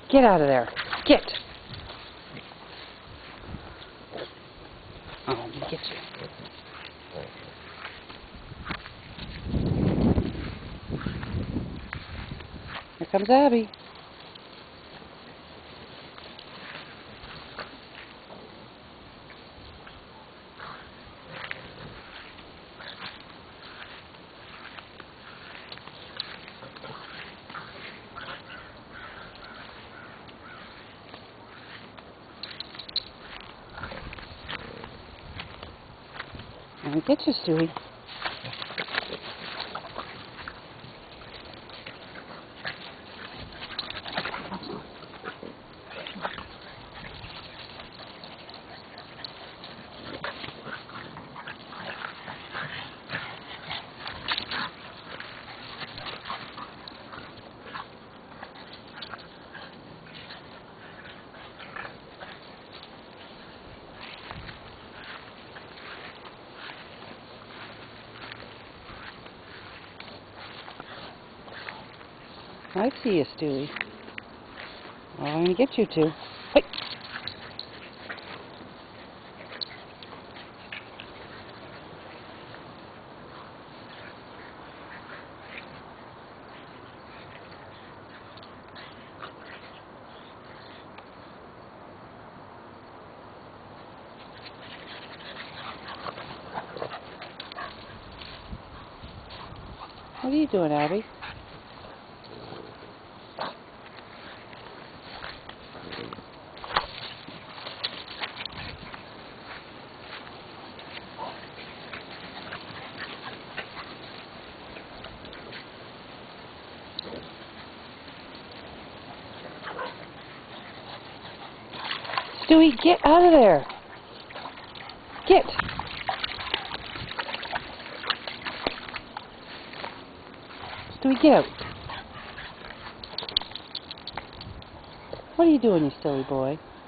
Get out of there. Get. Oh, let me get you. Here comes Abby. Let me get you, Stewie. I see you, Stewie. Oh, I'm going to get you two. Wait. What are you doing, Abby? Stewie, get out of there. Get. Stewie, get out. What are you doing, you silly boy?